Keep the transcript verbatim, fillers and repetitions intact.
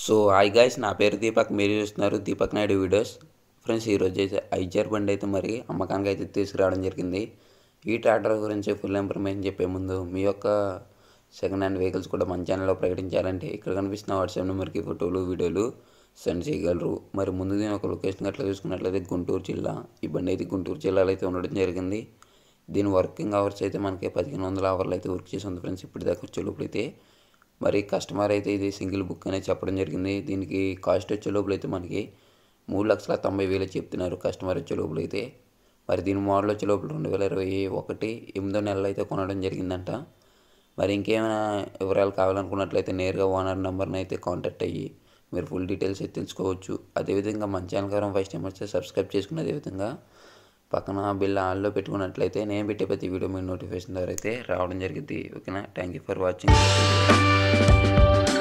So hi guys, నా పేరు దీపక్. మీరు చూస్తున్నారు దీపక్ నాయుడు వీడియోస్. ఫ్రెండ్స్, ఈరోజు అయితే ఐచర్ బండి అయితే మరి అమ్మకానికి అయితే తీసుకురావడం జరిగింది. ఈ ట్రాక్టర్ గురించి ఫుల్ ఇన్ఫర్మేషన్ చెప్పే ముందు మీ యొక్క సెకండ్ హ్యాండ్ వెహికల్స్ కూడా మన ఛానల్లో ప్రకటించాలంటే ఇక్కడ కనిపిస్తున్న వాట్సాప్ నెంబర్కి ఫోటోలు వీడియోలు సెండ్ చేయగలరు. మరి ముందు దీని ఒక లొకేషన్ అట్లా చూసుకున్నట్లయితే గుంటూరు జిల్లా. ఈ బండి అయితే గుంటూరు జిల్లాలో అయితే ఉండడం జరిగింది. దీని వర్కింగ్ అవర్స్ అయితే మనకి పదిహేను వందల అవర్లు అయితే వర్క్ చేసి ఉంది ఫ్రెండ్స్. ఇప్పుడు దాకా వచ్చే లోపల అయితే మరి కస్టమర్ అయితే ఇది సింగిల్ బుక్ అనేది చెప్పడం జరిగింది. దీనికి కాస్ట్ వచ్చే లోపల అయితే మనకి మూడు లక్షల తొంభై వేలు చెప్తున్నారు కస్టమర్ వచ్చే లోపల అయితే. మరి దీని మోడల్ వచ్చే లోపల రెండు వేల ఇరవై ఒకటి ఎనిమిదో నెలలు అయితే కొనడం జరిగిందంట. మరి ఇంకేమైనా వివరాలు కావాలనుకున్నట్లయితే నేరుగా ఓనర్ నెంబర్ని అయితే కాంటాక్ట్ అయ్యి మీరు ఫుల్ డీటెయిల్స్ అయితే తెలుసుకోవచ్చు. అదేవిధంగా మన ఛానల్ ద్వారా ఫస్ట్ టైం వస్తే సబ్స్క్రైబ్ చేసుకుని అదేవిధంగా పక్కన బిల్ ఆన్లో పెట్టుకున్నట్లయితే నేను పెట్టే ప్రతి వీడియో మీ నోటిఫికేషన్ ద్వారా అయితే రావడం జరిగింది. ఓకేనా? Thank you for watching.